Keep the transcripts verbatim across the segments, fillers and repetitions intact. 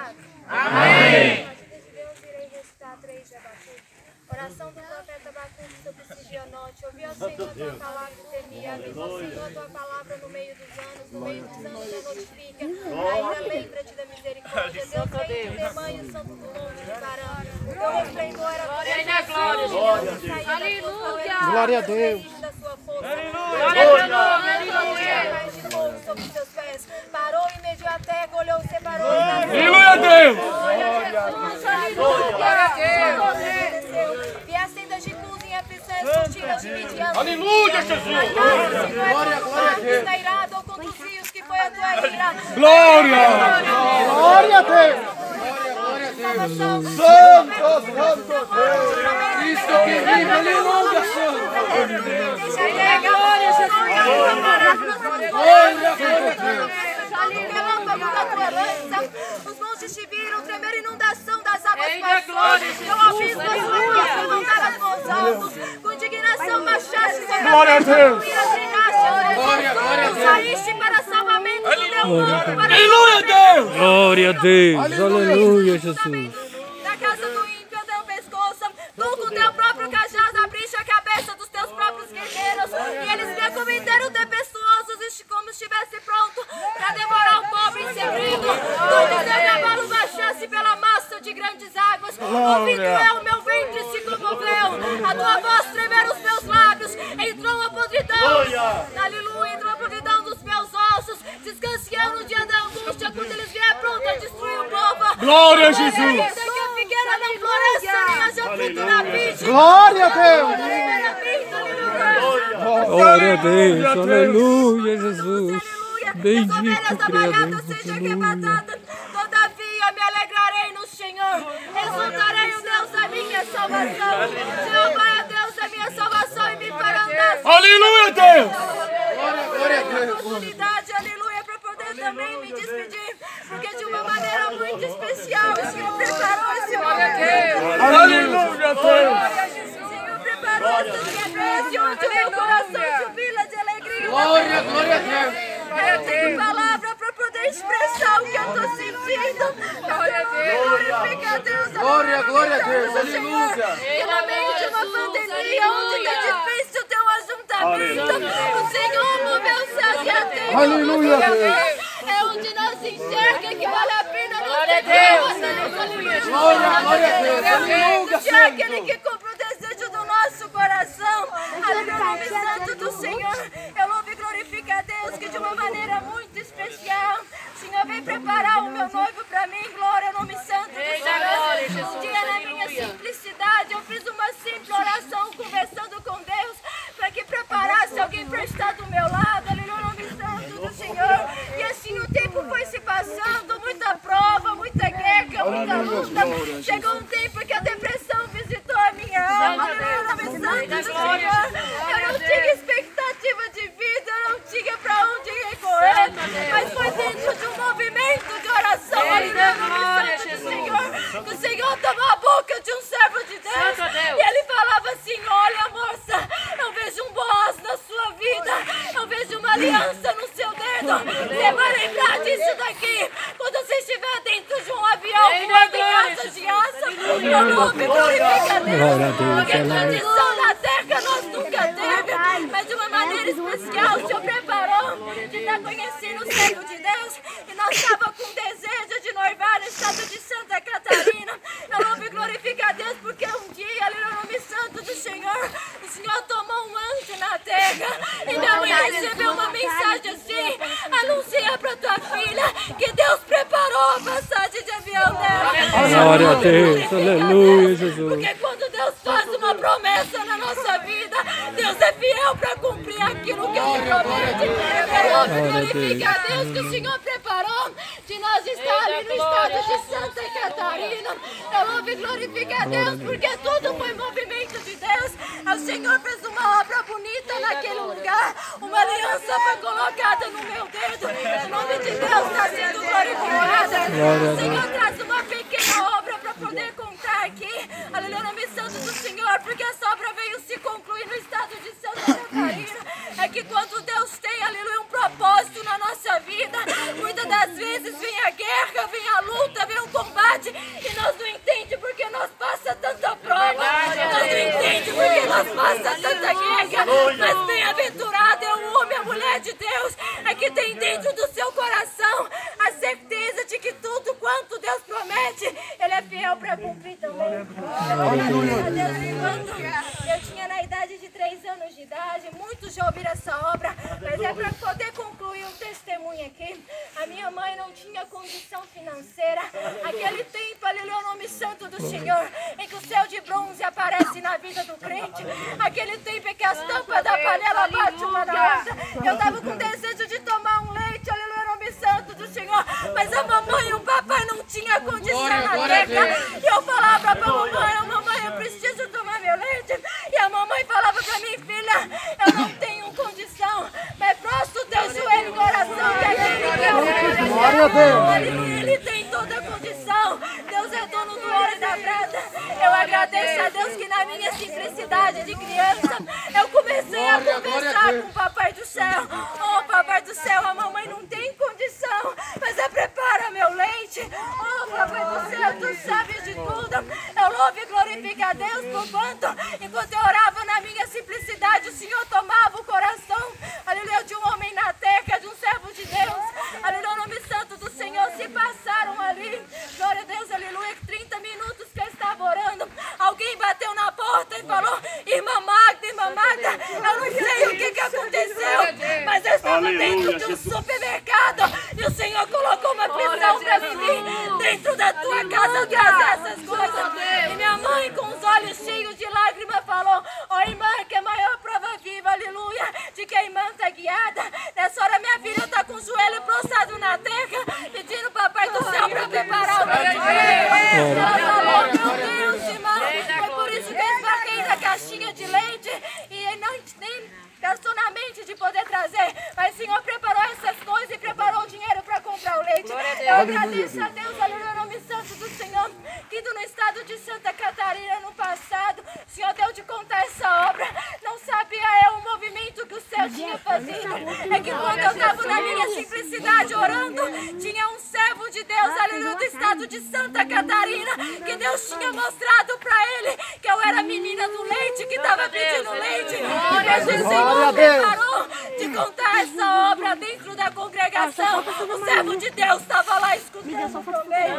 restaurados. Amém. A partir de Deus irei recitar três de Abacuque. Oração do profeta Abacuque sobre esse dia norte. Ouvi, ó Senhor, a tua palavra e temia. Avisa, ó Senhor, a tua palavra no meio dos anos. No meio dos anos já notifica. Ainda lembra-te da misericórdia. Deus vem de Teman e o Santo do Monte de Parã. O teu resplendor era glória. Aleluia. Glória a Deus. Da sua força. Aleluia. De novo sobre os seus pés. Parou e mediu a terra, olhou, separou. Aleluia a Deus. Glória a Deus. Vi as tendas de Cus em aflições, cortinas de Midian. Aleluia, Jesus. Glória, glória a Deus. Está irado ou contra os rios, que foi a tua ira. Glória. Glória a Deus. Santo, Santo Deus. Cristo que vive, aleluia, Santo. glória, Jesus. Glória, glória a Deus. Relâmpago da tua lança. Os montes te viram tremer, inundação das águas Eita, glória, passou. Eu abismo da sua voz, levantar as mãos altos. Com indignação baixaste sobre Glória a Deus. Glória, glória a Deus. Saíste para salvamento do teu povo. para- Aleluia a Deus. Glória a Deus, aleluia, Jesus. Da casa do ímpio teu pescoço, tu com teu próprio cajado abriste a cabeça dos teus próprios guerreiros, e eles me cometeram tempestuosos, como estivesse pronto para devorar o pobre em segredo. Tu com teu cavalo baixasse pela massa de grandes águas, ouvindo eu, meu ventre se comoveu, a tua voz tremeram os meus lábios, entrou a podridão, aleluia, entrou a podridão dos meus ossos, descanse eu no dia da angústia, quando eles vierem pronto a destruir o povo. Glória a Jesus. Ainda que a figueira não floresça, nem haja fruto na vide. Glória a Deus. Glória a Deus, aleluia, Jesus. Bendito Bendito Criador, seja aleluia. arrebatada. Todavia me alegrarei no Senhor. Exaltarei o Deus da minha salvação. Jeová é Deus da minha salvação e me fará andar. Aleluia a Deus. Glória a Deus. Oportunidade, aleluia, para poder também me despedir, porque de uma maneira muito especial o Senhor preparou esse momento. Aleluia a Deus. O Senhor preparou esse momento onde meu coração jubila de alegria. Glória, glória a Deus. Eu tenho palavra para poder expressar o que eu estou sentindo. Glória a Deus. Glória, glória a Deus. Aleluia. E no meio de uma pandemia onde está difícil ter um ajuntamento, o Senhor moveu os céus e a terra. Aleluia, Deus. É onde nós enxerga que vale a pena nós Glória a termos Deus. a nossa liberdade. Glória, glória a Deus. Aleluia, Que é aquele que cumpre o desejo do nosso coração. Aleluia, o nome santo do Senhor. Eu louvo e glorifico a Deus que de uma maneira muito especial, o Senhor vem preparar o meu noivo para mim. Glória ao nome santo do Senhor. Um dia na minha simplicidade eu fiz uma simples oração conversando com Deus para que preparasse alguém para estar do meu lado. Aleluia, o nome santo do Senhor. E assim o tempo foi se passando, muita prova, muita guerra, muita luta. Chegou um tempo que a depressão visitou a minha alma. Aleluia, o nome santo do Senhor. Eu não tinha expectativa de vida, eu não tinha para onde recorrer, mas foi dentro de um movimento de oração. Aleluia, o nome santo do Senhor. Que o Senhor tomou a boca de um servo de Deus e ele falava assim: olha, moça, eu vejo um Boaz na sua vida, eu vejo uma aliança no seu dedo. Você vai lembrar disso daqui quando você estiver dentro de um avião voando em asas de asa. Eu louvo e glorifico a Deus, porque condição na terra nós nunca teve, mas de uma maneira especial o Senhor preparou de estar conhecendo o servo de Deus, e nós estávamos com desejo de noivar no estado de Santa Catarina. Eu louvo e glorifico a Deus porque um dia, ali no nome santo do Senhor, o Senhor tomou um anjo na terra e minha mãe recebeu uma mensagem assim: anuncia para tua filha que Deus preparou a passagem de avião dela. Glória a Deus, aleluia, Jesus. Porque quando Deus faz uma promessa na nossa vida, Deus é fiel para cumprir aquilo que Ele promete. Eu louvo e glorifico a Deus que o Senhor preparou de nós estar ali no estado de Santa Catarina. Eu louvo e glorifico a Deus porque tudo foi movimento de Deus. O Senhor fez uma obra bonita naquele lugar. Uma aliança foi colocada no meu dedo. O nome de Deus está sendo glorificado. O Senhor traz uma pequena obra para poder contar aqui. Aleluia, nome santo do Senhor, porque essa obra veio se concluir no estado de Santa Catarina. É que quando Deus tem, aleluia, um propósito na nossa vida, muitas das vezes vezes vem a guerra, vem a luta, vem o combate e nós não entendemos porque nós passa tanta prova, nós não entendemos porque nós passa tanta guerra, mas bem-aventurado é o homem, a mulher de Deus, é que tem dentro do seu coração a certeza de que tudo quanto Deus promete, Ele é fiel para cumprir também. Eu tinha na idade de três anos de idade, muitos já ouviram essa obra, mas é para poder concluir um testemunho aqui. A minha mãe não tinha condição financeira. Aquele tempo, aleluia, o nome santo do Senhor, em que o céu de bronze aparece na vida do crente. Aquele tempo em que as tampas da panela batem uma na outra. Eu estava com desejo de tomar um leite, aleluia, o nome santo do Senhor, mas a mamãe e o papai não tinham condição na terra. E eu falava para a mamãe, oh, mamãe, eu preciso tomar meu leite. E a mamãe falava para mim, filha, eu não tenho condição, mas prostro o teu joelho em oração, que aquele que é o Glória a Deus. Aleluia, Ele tem toda a condição. Deus é dono do ouro e da prata. Eu agradeço a Deus que na minha simplicidade de criança, eu comecei a conversar com o Papai do Céu. Oh, Papai do Céu, a mamãe não tem condição, mas é prepara meu leite. Oh, Papai do Céu, tu sabes de tudo. Eu louvo e glorifico a Deus por quanto, enquanto eu orava na minha simplicidade, o Senhor tomava o coração, aleluia, de um homem na terra, de um servo de Deus. Aleluia, o nome santo do Senhor, se passaram ali. Glória a Deus, aleluia, trinta minutos que eu estava orando, alguém bateu na porta e falou, irmã Magda, irmã Magda, eu não sei o que, que aconteceu, mas eu estava dentro de um supermercado e o Senhor colocou uma pressão para mim dentro da tua casa trazer essas coisas. E minha mãe, com os olhos cheios de lágrimas, falou, ó oh, irmã, que é a maior prova viva, aleluia, de que a irmã está guiada. Nessa hora minha filha está com o joelho prostrado na terra, pedindo o Papai do Céu para preparar o leite. Ela falou, meu Deus, irmã, foi por isso que eu esbarquei na caixinha de leite e não nem gastou na mente de poder trazer, mas o Senhor preparou essas coisas e preparou o dinheiro para comprar o leite. Eu agradeço a Deus, aleluia, no nome santo do Senhor, que no estado de Santa Catarina, no passado, o Senhor deu de contar essa obra. Não sabia eu o movimento que o céu tinha fazido. É que quando eu estava na minha simplicidade orando, tinha um servo de Deus, aleluia, do estado de Santa Catarina, que Deus tinha mostrado para ele que eu era menina do leite, que estava pedindo leite. E Deus, o Senhor preparou de contar essa obra dentro da congregação. O servo de Deus estava lá escutando também.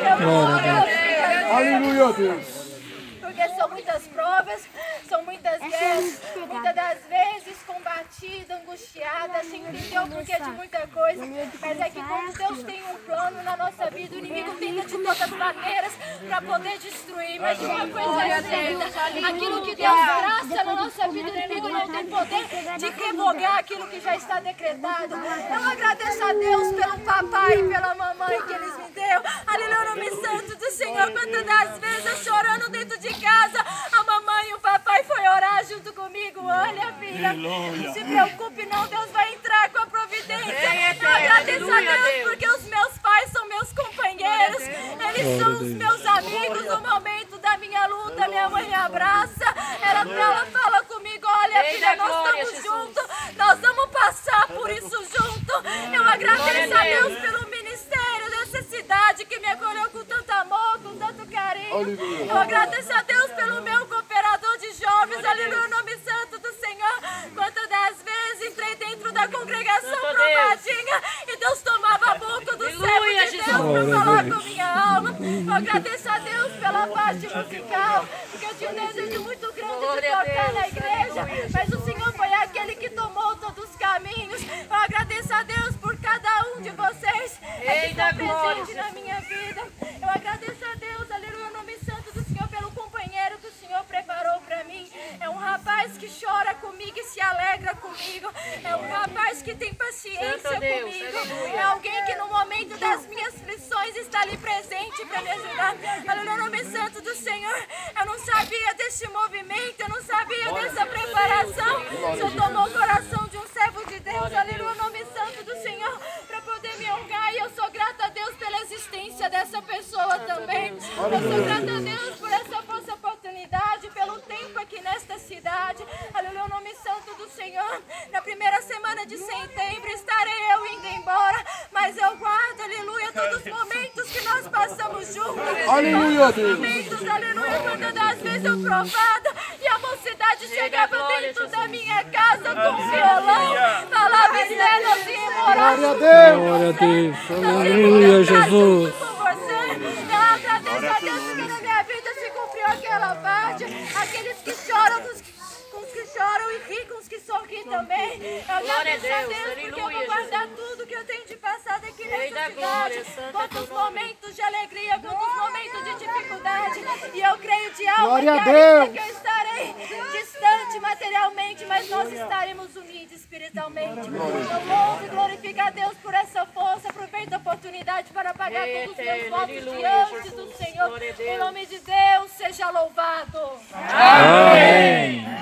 Aleluia, Deus. Porque são muitas provas, são muitas guerras, muitas das vezes combatida, angustiada, sem entender o porquê de muita coisa. Mas é que quando Deus tem um plano na nossa vida, o inimigo tenta de todas as maneiras para poder destruir. Mas de uma coisa é certa, aquilo que Deus traça na nossa vida, o inimigo não tem poder de revogar aquilo que já está decretado. Eu agradeço a Deus pelo papai e pela mamãe que eles me deu. Aleluia, no nome santo do Senhor. Quantas das vezes eu chorando dentro de casa, a mamãe e o papai foi orar junto comigo. Olha, filha, não se preocupe não, Deus vai entrar com a providência. Eu agradeço a Deus porque os meus pais são meus companheiros, eles são os meus amigos no momento da minha luta. Minha mãe me abraça, ela, ela fala comigo, olha, filha, nós estamos juntos, nós vamos passar por isso junto. Eu agradeço a Deus pelo ministério dessa cidade que me acolheu com tanto amor, com tanto carinho. Eu agradeço a Deus pelo meu cooperador de jovens, aleluia, no nome santo do Senhor. Quantas das vezes entrei dentro da congregação provadinha e Deus tomava a boca do servo de Deus para falar com minha alma. Eu agradeço a Deus pela parte musical, porque eu tinha um desejo muito grande de tocar na igreja, mas o Senhor foi aquele que tomou todos os caminhos. Eu agradeço a Deus por cada um de vocês que está presente na minha vida. Eu agradeço a Deus, aleluia, no nome santo do Senhor, pelo companheiro que o Senhor preparou para mim. É um rapaz que chora comigo e se alegra comigo. É um rapaz que tem paciência comigo. É alguém que no momento das minhas aflições está ali presente para me ajudar. Aleluia, no nome santo do Senhor. Eu não sabia desse movimento, eu não sabia dessa preparação. O Senhor tomou o coração de um servo de Deus, aleluia, no nome santo do Senhor, para poder me honrar. E eu sou grata a Deus pela existência dessa pessoa também. Eu sou grata a Deus por essa vossa oportunidade, pelo tempo aqui nesta cidade. Aleluia, o nome santo do Senhor. Na primeira semana de setembro estarei eu indo embora, mas mas eu guardo, aleluia, todos os momentos que nós passamos juntos. Aleluia, todos os Deus. momentos, aleluia, quando das vezes eu provada e a mocidade chegava dentro da minha casa com violão, falava cenas e imorais. Glória a Deus. Glória a Deus. Aleluia, Jesus. Com você, eu agradeço a Deus porque na minha vida se cumpriu aquela parte, aqueles que choram, com os que com os que choram e riem, com os que sorriem também. Eu agradeço a Deus porque eu vou guardar tudo que eu tenho de passado aqui nessa cidade. Quantos momentos de alegria, quantos momentos de dificuldade. E eu creio de alma Glória a que ainda Deus. que eu estarei distante materialmente, mas nós estaremos unidos espiritualmente. Eu louvo e glorifico a Deus por essa força. Aproveito a oportunidade para pagar todos os meus votos diante do Senhor. Em nome de Deus, seja louvado. Amém.